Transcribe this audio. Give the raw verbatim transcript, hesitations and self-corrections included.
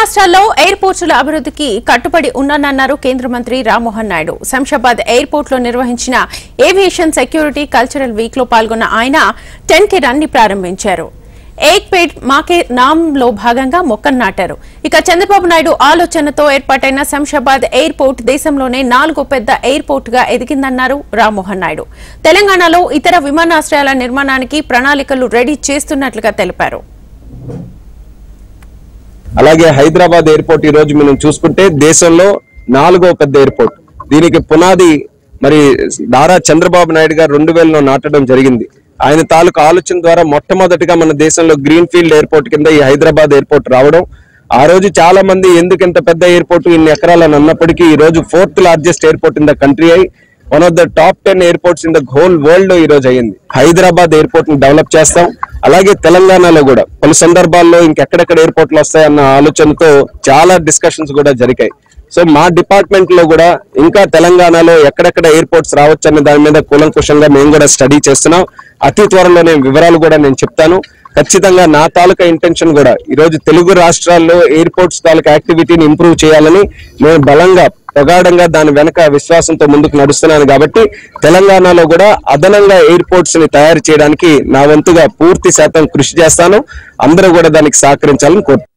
రాష్ట్రాల్లో ఎయిర్పోర్టుల అభివృద్ధికి కట్టుబడి ఉన్నానన్నారు కేంద్ర మంత్రి రామ్మోహన్ నాయుడు. శంషాబాద్ ఎయిర్పోర్ట్ లో నిర్వహించిన ఏవియేషన్ సెక్యూరిటీ కల్చరల్ వీక్ లో పాల్గొన్న ఆయన టెన్ కే రన్ ని ప్రారంభించారు. ఏక్ పేడ్ మాకే నామ్ లో భాగంగా మొక్కను నాటారు. ఇక చంద్రబాబు నాయుడు ఆలోచనతో ఏర్పాటైన శంషాబాద్ ఎయిర్పోర్ట్ దేశంలోనే నాలుగో పెద్ద ఎయిర్పోర్ట్ గా ఎదిగిందన్నారు రామ్మోహన్ నాయుడు. తెలంగాణలో ఇతర విమానాశ్రయాల నిర్మాణానికి ప్రణాళికలు రెడీ చేస్తున్నట్లుగా తెలిపారు. అలాగే హైదరాబాద్ ఎయిర్పోర్ట్ ఈ రోజు మనం చూసుకుంటే దేశంలో నాలుగో పెద్ద ఎయిర్పోర్ట్. దీనికి పునాది మరి నారా చంద్రబాబు నాయుడు గారు రెండు వేలలో నాటడం జరిగింది. ఆయన తాలూకు ఆలోచన ద్వారా మొట్టమొదటిగా మన దేశంలో గ్రీన్ ఫీల్డ్ ఎయిర్పోర్ట్ కింద ఈ హైదరాబాద్ ఎయిర్పోర్ట్ రావడం. ఆ రోజు చాలా మంది ఎందుకు ఇంత పెద్ద ఎయిర్పోర్ట్ ఇన్ని ఎకరాలని అన్నప్పటికీ ఈ రోజు fourth largest airport in the country అయి one of the top ten airports in the whole world ఈ రోజు అయ్యింది. హైదరాబాద్ ఎయిర్పోర్ట్ ని డెవలప్ చేస్తాం. అలాగే తెలంగాణలో కూడా పలు సందర్భాల్లో ఇంకెక్కడెక్కడ ఎయిర్పోర్ట్లు వస్తాయన్న ఆలోచనతో చాలా డిస్కషన్స్ కూడా జరిగాయి. సో మా డిపార్ట్మెంట్ లో కూడా ఇంకా తెలంగాణలో ఎక్కడెక్కడ ఎయిర్పోర్ట్స్ రావచ్చు అనే దాని మీద కూలంకుషంగా మేము కూడా స్టడీ చేస్తున్నాం. అతి త్వరలోనే వివరాలు కూడా నేను చెప్తాను. ఖచ్చితంగా నా తాలూకా ఇంటెన్షన్ కూడా ఈ రోజు తెలుగు రాష్ట్రాల్లో ఎయిర్పోర్ట్స్ తాలూకా యాక్టివిటీని ఇంప్రూవ్ చేయాలని నేను బలంగా ప్రగాఢంగా దాని వెనక విశ్వాసంతో ముందుకు నడుస్తున్నాను. కాబట్టి తెలంగాణలో కూడా అదనంగా ఎయిర్పోర్ట్స్ ని తయారు చేయడానికి నా వంతుగా పూర్తి శాతం కృషి చేస్తాను. అందరూ కూడా దానికి సహకరించాలని కోరుతున్నాను.